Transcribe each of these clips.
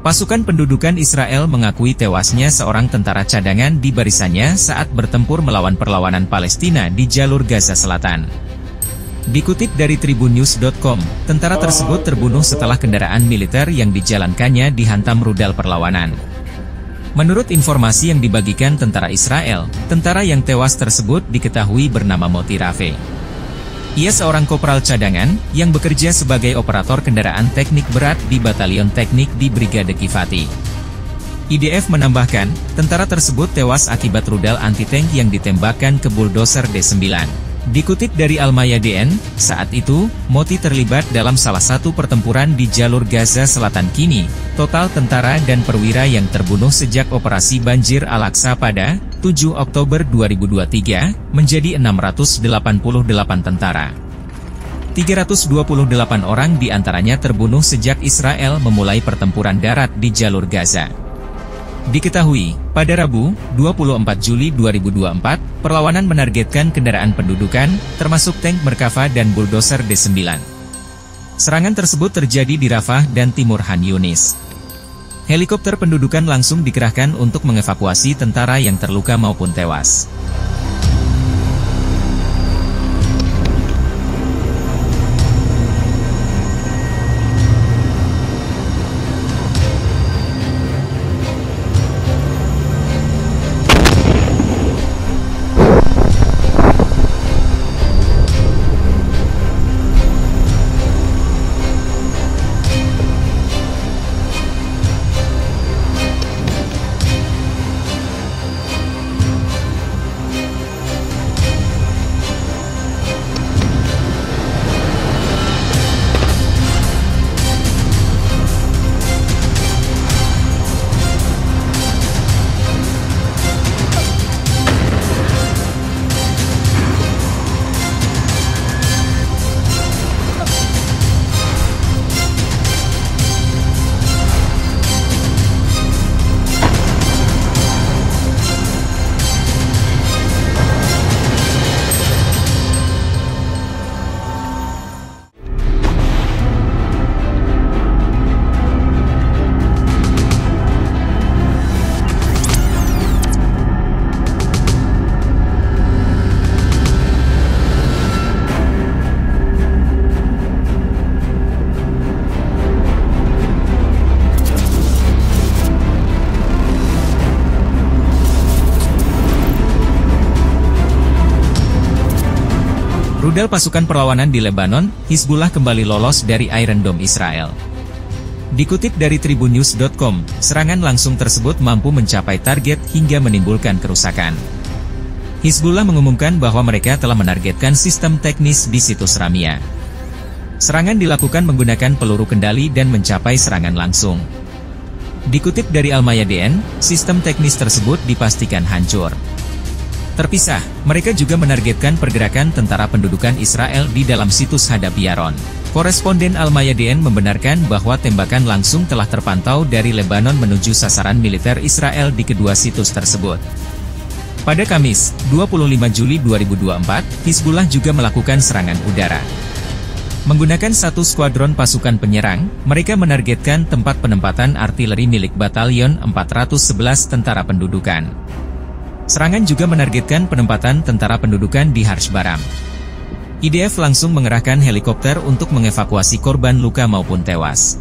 Pasukan pendudukan Israel mengakui tewasnya seorang tentara cadangan di barisannya saat bertempur melawan perlawanan Palestina di jalur Gaza Selatan. Dikutip dari tribunnews.com, tentara tersebut terbunuh setelah kendaraan militer yang dijalankannya dihantam rudal perlawanan. Menurut informasi yang dibagikan tentara Israel, tentara yang tewas tersebut diketahui bernama Moti Rafe. Ia seorang kopral cadangan, yang bekerja sebagai operator kendaraan teknik berat di Batalion Teknik di Brigade Kifati. IDF menambahkan, tentara tersebut tewas akibat rudal anti-tank yang ditembakkan ke bulldozer D9. Dikutip dari Al-Mayadeen, saat itu, Moti terlibat dalam salah satu pertempuran di jalur Gaza Selatan kini. Total tentara dan perwira yang terbunuh sejak operasi Banjir Al-Aqsa pada 7 Oktober 2023, menjadi 688 tentara. 328 orang diantaranya terbunuh sejak Israel memulai pertempuran darat di jalur Gaza. Diketahui, pada Rabu, 24 Juli 2024, perlawanan menargetkan kendaraan pendudukan, termasuk tank Merkava dan bulldozer D9. Serangan tersebut terjadi di Rafah dan timur Han Yunis. Helikopter pendudukan langsung dikerahkan untuk mengevakuasi tentara yang terluka maupun tewas. Rudal pasukan perlawanan di Lebanon, Hizbullah kembali lolos dari Iron Dome Israel. Dikutip dari tribunnews.com, serangan langsung tersebut mampu mencapai target hingga menimbulkan kerusakan. Hizbullah mengumumkan bahwa mereka telah menargetkan sistem teknis di situs Ramia. Serangan dilakukan menggunakan peluru kendali dan mencapai serangan langsung. Dikutip dari Al-Mayadeen, sistem teknis tersebut dipastikan hancur. Terpisah, mereka juga menargetkan pergerakan tentara pendudukan Israel di dalam situs Hadap Yaron. Koresponden Al-Mayadeen membenarkan bahwa tembakan langsung telah terpantau dari Lebanon menuju sasaran militer Israel di kedua situs tersebut. Pada Kamis, 25 Juli 2024, Hizbullah juga melakukan serangan udara. Menggunakan satu skuadron pasukan penyerang, mereka menargetkan tempat penempatan artileri milik Batalion 411 Tentara Pendudukan. Serangan juga menargetkan penempatan tentara pendudukan di Harshbaram. IDF langsung mengerahkan helikopter untuk mengevakuasi korban luka maupun tewas.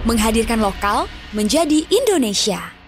menghadirkan lokal menjadi Indonesia.